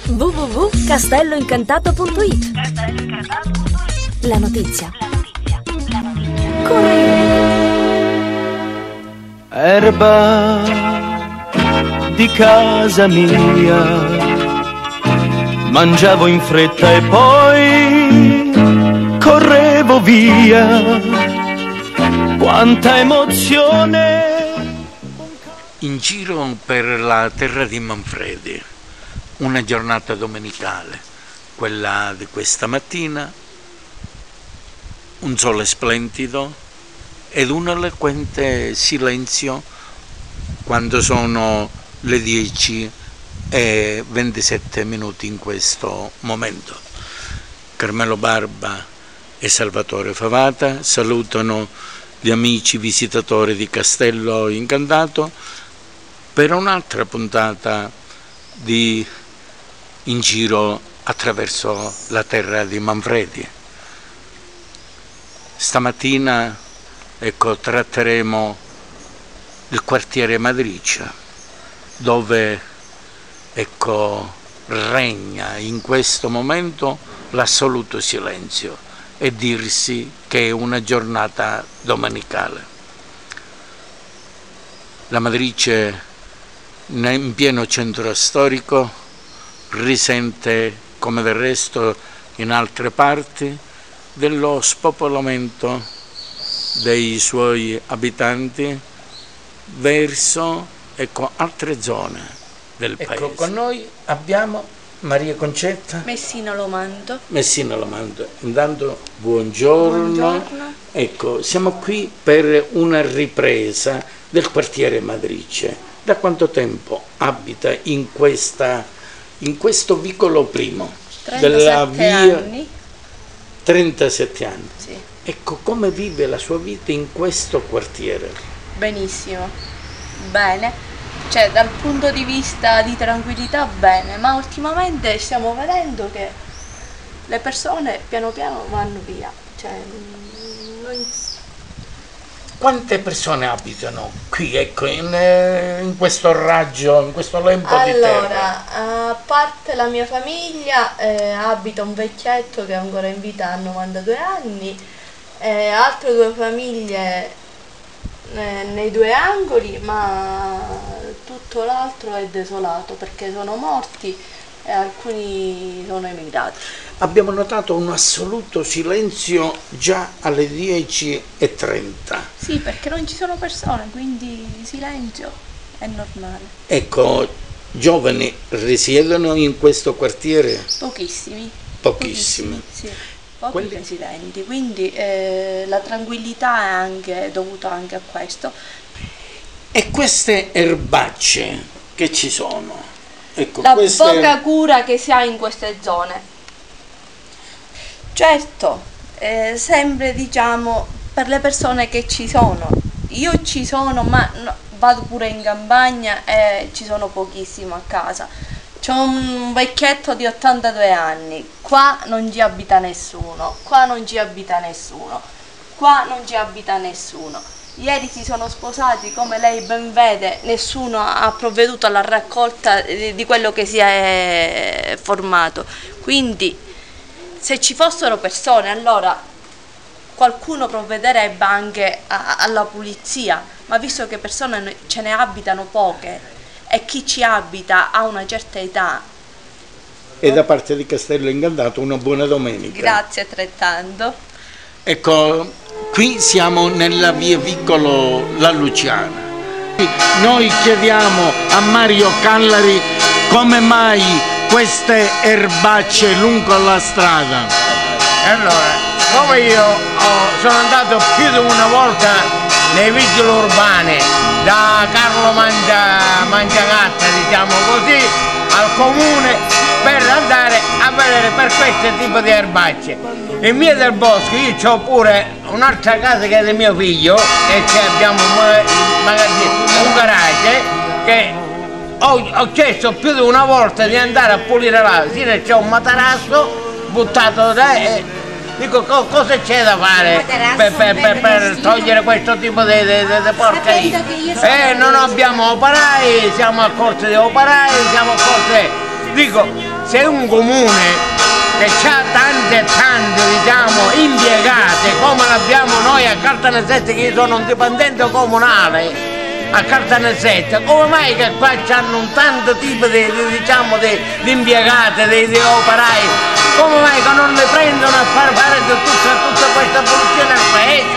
www.castelloincantato.it. La notizia. Corre. Erba di casa mia, mangiavo in fretta e poi correvo via. Quanta emozione! In giro per la terra di Manfredi, una giornata domenicale, quella di questa mattina, un sole splendido ed un eloquente silenzio quando sono le 10:27 in questo momento. Carmelo Barba e Salvatore Favata salutano gli amici visitatori di Castello Incantato per un'altra puntata di In giro attraverso la terra di Manfredi. Stamattina, ecco, tratteremo il quartiere Madriccia, dove, ecco, regna in questo momento l'assoluto silenzio e dirsi che è una giornata domenicale. La Madriccia, in pieno centro storico, risente, come del resto in altre parti, dello spopolamento dei suoi abitanti verso, ecco, altre zone del paese. Ecco, con noi abbiamo Maria Concetta Messina Lomando. Messina Lomando. Intanto buongiorno. Buongiorno. Ecco, siamo qui per una ripresa del quartiere Madriccia. Da quanto tempo abita in questo vicolo primo 37 della via? anni. 37 anni. Sì. Ecco, come vive la sua vita in questo quartiere? Benissimo, bene, cioè dal punto di vista di tranquillità bene, ma ultimamente stiamo vedendo che le persone piano piano vanno via, cioè Quante persone abitano qui, ecco, in questo raggio, in questo lembo di terra? Allora, a parte la mia famiglia, abita un vecchietto che è ancora in vita, ha 92 anni, altre due famiglie nei due angoli, ma tutto l'altro è desolato perché sono morti e alcuni sono emigrati. Abbiamo notato un assoluto silenzio già alle 10:30. Sì, perché non ci sono persone, quindi silenzio è normale. Ecco, giovani risiedono in questo quartiere? Pochissimi. Pochissimi. Sì. Pochi residenti, quindi la tranquillità è anche dovuta anche a questo. E queste erbacce che ci sono? Ecco, La poca cura che si ha in queste zone. Certo, sempre diciamo per le persone che ci sono. Io ci sono, ma vado pure in campagna e ci sono pochissimo a casa. C'è un vecchietto di 82 anni, qua non ci abita nessuno, qua non ci abita nessuno, qua non ci abita nessuno. Ieri si sono sposati, come lei ben vede, nessuno ha provveduto alla raccolta di quello che si è formato. Quindi se ci fossero persone, allora qualcuno provvederebbe anche alla pulizia, ma visto che persone ce ne abitano poche e chi ci abita ha una certa età. E da parte di Castello Incantato una buona domenica. Grazie altrettanto. Ecco, qui siamo nella via Vicolo La Luciana. Noi chiediamo a Mario Callari come mai queste erbacce lungo la strada. Allora, come io sono andato più di una volta nei vigili urbani, da Carlo Mangiagatta, diciamo così, al comune, per andare a vedere per questo tipo di erbacce. In via del Bosco io ho pure un'altra casa che è del mio figlio, e abbiamo un garage, che ho chiesto più di una volta di andare a pulire là, sì, c'è un materasso buttato da... Dico, cosa c'è da fare per togliere questo tipo di porcheria? Non abbiamo operai, siamo a corte di operai, siamo a corte Dico, se un comune che ha tante e tante, diciamo, impiegate, come l'abbiamo noi a Caltanissetta, che io sono un dipendente comunale a Caltanissetta, come mai che qua c'hanno un tanto tipo di impiegate, di operai, come mai che non le prendono a far fare tutta questa pulizia nel paese?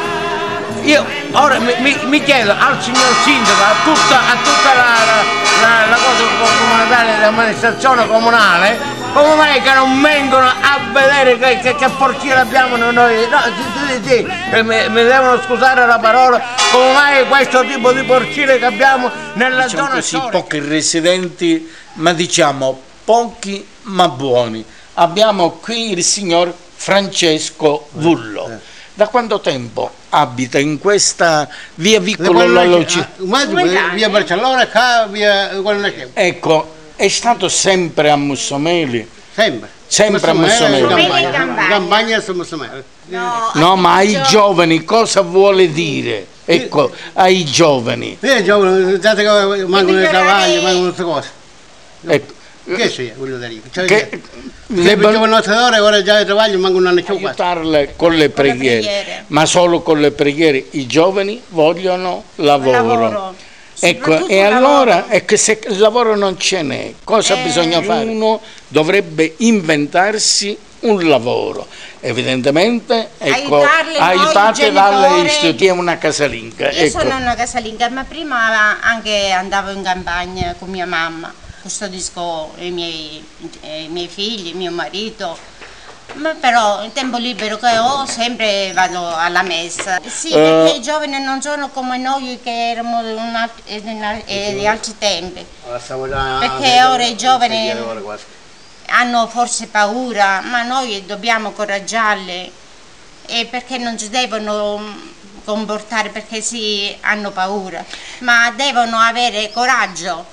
Io ora mi chiedo al signor sindaco, a tutta la cosa comunale, l'amministrazione comunale, come mai che non vengono a vedere che portiere abbiamo noi? No, sì, mi devono scusare la parola, come mai questo tipo di portiere che abbiamo nella zona storica? Pochi residenti, ma diciamo pochi ma buoni. Abbiamo qui il signor Francesco Vullo. Da quanto tempo abita in questa via Vicolo La Lucia? Via Barcellona, via Guarnacchia. Ecco, è stato sempre a Mussomeli? Sempre a Mussomeli. Campagna su Mussomeli. No, ma ai giovani cosa vuole dire? Ecco, ai giovani. I giovani, date che mancano i cavalli, mancano queste cose. Ecco. Che sia, voglio dire? Che le giovanottadore ora già i cavalli mancano un anno più. Aiutarle con le preghiere, ma solo con le preghiere. I giovani vogliono lavoro. Ecco, e allora è che se il lavoro non ce n'è, cosa bisogna fare? Uno dovrebbe inventarsi un lavoro. Evidentemente, ecco, aiutate dalle istituzioni, una casalinga. Io sono una casalinga, ma prima anche andavo in campagna con mia mamma, custodisco i miei figli, mio marito. Ma però il tempo libero che ho sempre vado alla messa. Sì, perché i giovani non sono come noi che erano di altri tempi. Perché ora i giovani hanno forse paura, ma noi dobbiamo coraggiarli, e perché non si devono comportare perché sì, hanno paura, ma devono avere coraggio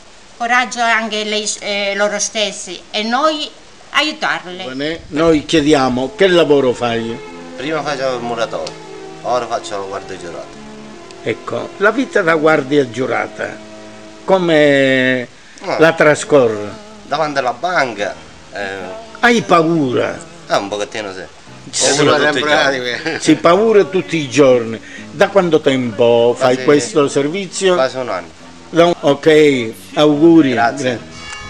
anche loro stessi, e noi aiutarle. Noi chiediamo che lavoro fai? Prima facevo il muratore, ora faccio la guardia giurata. Ecco, la vita da guardia giurata come la trascorre? Davanti alla banca. Hai paura? Un pochettino sì. Sì, paura tutti i giorni. Da quanto tempo fai questo servizio? Quasi un anno. Ok, auguri. Grazie.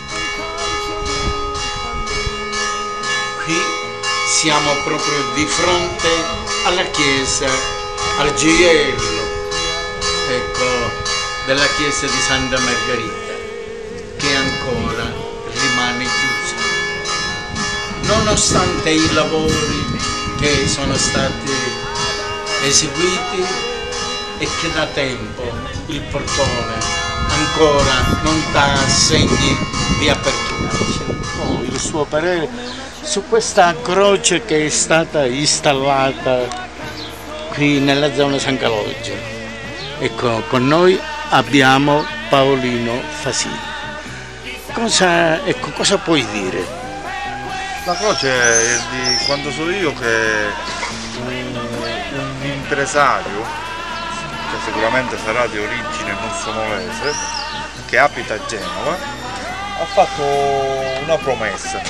Qui siamo proprio di fronte alla chiesa, al gioiello, ecco, della chiesa di Santa Margherita, che ancora rimane chiusa. Nonostante i lavori che sono stati eseguiti e che da tempo il portone ancora non dà segni di apertura. Il suo parere su questa croce che è stata installata qui nella zona San Calogero. Ecco, con noi abbiamo Paolino Fasini. Cosa puoi dire? La croce è di quando so io che un impresario, che sicuramente sarà di origine mussomolese, che abita a Genova, ha fatto una promessa.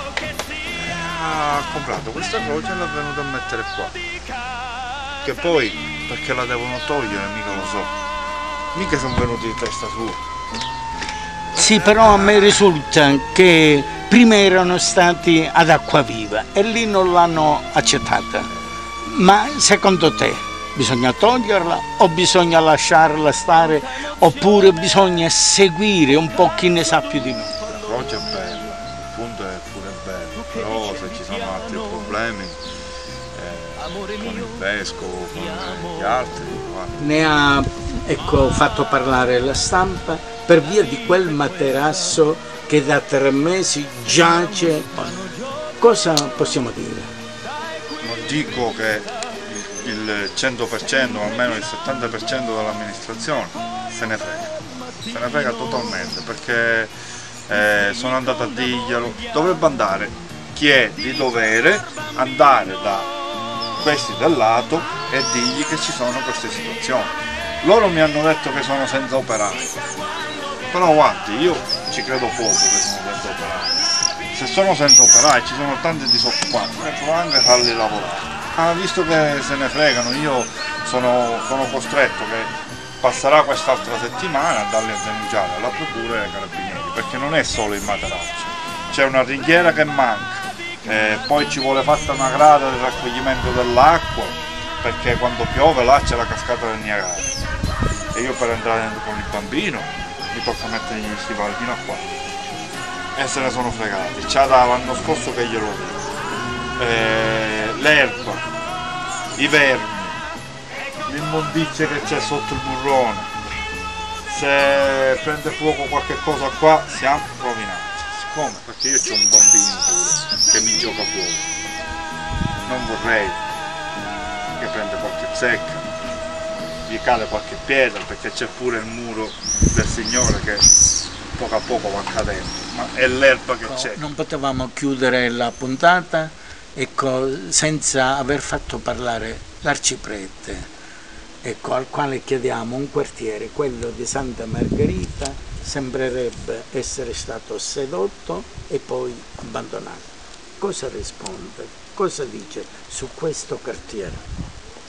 Ha comprato questa croce e l'ha venuta a mettere qua. Che poi, perché la devono togliere, mica lo so. Mica sono venuti di testa sua. Sì, però a me risulta che prima erano stati ad Acquaviva e lì non l'hanno accettata. Ma secondo te bisogna toglierla o bisogna lasciarla stare, oppure bisogna seguire un po' chi ne sa più di noi? La croce è bella, il punto è pure bello, però se ci sono altri problemi con il vescovo, con gli altri. Ne ha fatto parlare la stampa per via di quel materasso che da 3 mesi giace. Cosa possiamo dire? Non dico che il 100%, o almeno il 70% dell'amministrazione se ne frega totalmente, perché sono andato a dirglielo, dovrebbe andare chi è di dovere, andare da questi del lato e dirgli che ci sono queste situazioni. Loro mi hanno detto che sono senza operai, però guardi, io ci credo poco che sono senza operai. Se sono senza operai ci sono tanti disoccupati, devo anche farli lavorare. Ma visto che se ne fregano, io sono costretto che passerà quest'altra settimana a darli a denunciare alla procura e ai carabinieri, perché non è solo il materaccio, c'è una ringhiera che manca, poi ci vuole fatta una grada del raccoglimento dell'acqua, perché quando piove là c'è la cascata del Niagara e io per entrare dentro con il bambino mi tocca mettere gli stivali fino a qua e se ne sono fregati. C'ha dall'anno scorso che glielo dico, l'erba, i vermi, l'immondizia che c'è sotto il burrone, se prende fuoco qualche cosa qua siamo rovinati. Siccome? Perché io c'ho un bambino pure che mi gioca fuoco, non vorrei che prende qualche zecca, gli cade qualche pietra, perché c'è pure il muro del Signore che poco a poco va cadendo, ma è l'erba che c'è. Non potevamo chiudere la puntata senza aver fatto parlare l'arciprete, al quale chiediamo un quartiere, quello di Santa Margherita, sembrerebbe essere stato sedotto e poi abbandonato. Cosa risponde? Cosa dice su questo quartiere?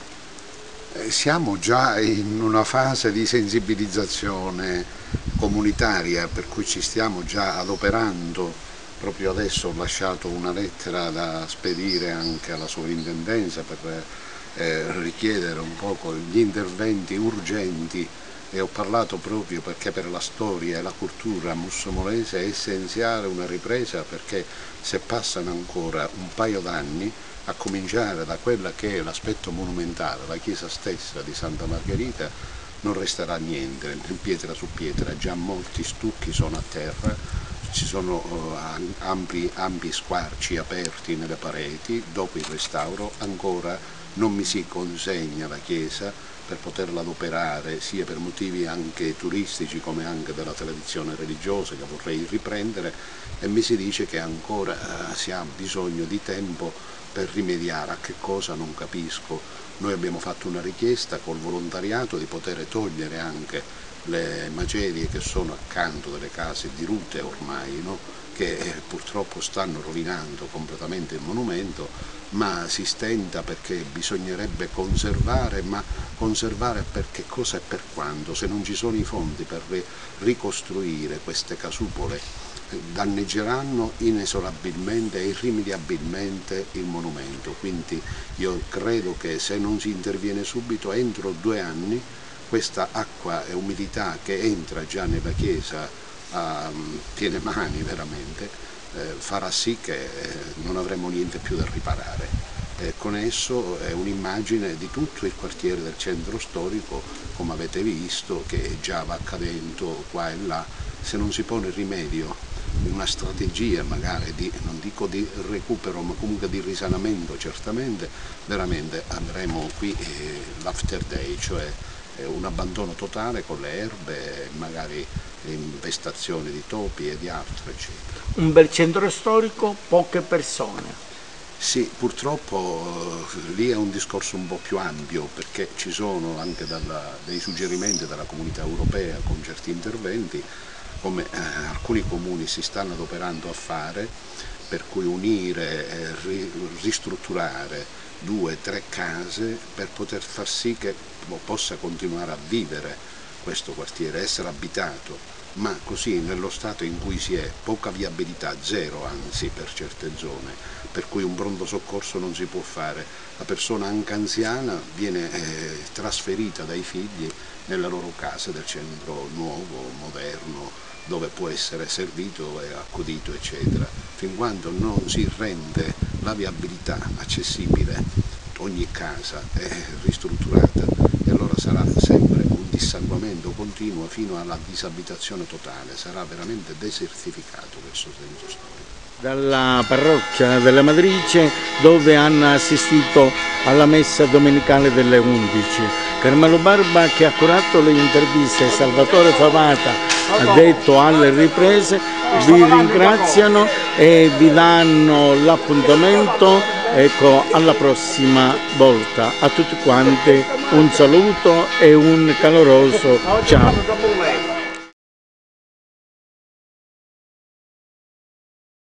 Siamo già in una fase di sensibilizzazione comunitaria, per cui ci stiamo già adoperando. Proprio adesso ho lasciato una lettera da spedire anche alla sovrintendenza per richiedere un poco gli interventi urgenti, e ho parlato proprio perché per la storia e la cultura mussomolese è essenziale una ripresa, perché se passano ancora un paio d'anni, a cominciare da quella che è l'aspetto monumentale, la chiesa stessa di Santa Margherita, non resterà niente, pietra su pietra, già molti stucchi sono a terra, ci sono ampi squarci aperti nelle pareti. Dopo il restauro ancora non mi si consegna la chiesa per poterla adoperare, sia per motivi anche turistici come anche della tradizione religiosa che vorrei riprendere, e mi si dice che ancora si ha bisogno di tempo per rimediare. A che cosa non capisco. Noi abbiamo fatto una richiesta col volontariato di poter togliere anche le macerie che sono accanto delle case dirute ormai, no? Che purtroppo stanno rovinando completamente il monumento, ma si stenta perché bisognerebbe conservare, ma conservare per che cosa e per quando? Se non ci sono i fondi per ricostruire queste casupole, danneggeranno inesorabilmente e irrimediabilmente il monumento. Quindi io credo che se non si interviene subito, entro 2 anni, questa acqua e umidità che entra già nella chiesa a piene mani veramente, farà sì che non avremo niente più da riparare. Con esso è un'immagine di tutto il quartiere del centro storico, come avete visto, che già va cadendo qua e là. Se non si pone rimedio, una strategia magari non dico di recupero, ma comunque di risanamento, certamente, veramente avremo qui l'after day, cioè un abbandono totale con le erbe, magari infestazioni di topi e di altro, eccetera. Un bel centro storico, poche persone. Sì, purtroppo lì è un discorso un po' più ampio, perché ci sono anche dei suggerimenti dalla comunità europea con certi interventi, come alcuni comuni si stanno adoperando a fare, per cui unire, ristrutturare 2 o 3 case per poter far sì che possa continuare a vivere questo quartiere, essere abitato, ma così nello stato in cui si è, poca viabilità, zero anzi per certe zone, per cui un pronto soccorso non si può fare. La persona anche anziana viene trasferita dai figli nella loro casa del centro nuovo, moderno, dove può essere servito e accudito, eccetera. Fin quando non si rende la viabilità accessibile, ogni casa è ristrutturata, e allora sarà sempre un dissanguamento continuo fino alla disabitazione totale, sarà veramente desertificato questo centro storico. Dalla parrocchia della Matrice, dove hanno assistito alla messa domenicale delle 11. Carmelo Barba, che ha curato le interviste, Salvatore Favata, addetto alle riprese, vi ringraziano e vi danno l'appuntamento, ecco, alla prossima volta. A tutti quanti un saluto e un caloroso ciao.